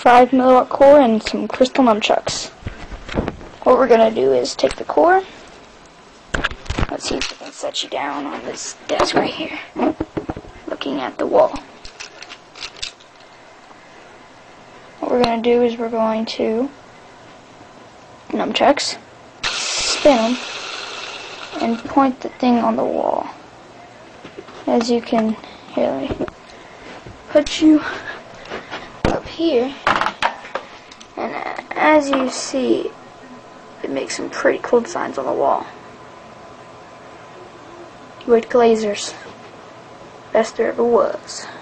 5 milliwatt core and some crystal nunchucks. What we're going to do is take the core. Let's see if we can set you down on this desk right here, looking at the wall. What we're going to do is we're going to nunchucks, spin them, and point the thing on the wall. As you can, here, let me put you up here, and as you see, it makes some pretty cool designs on the wall. With glazers. Best there ever was.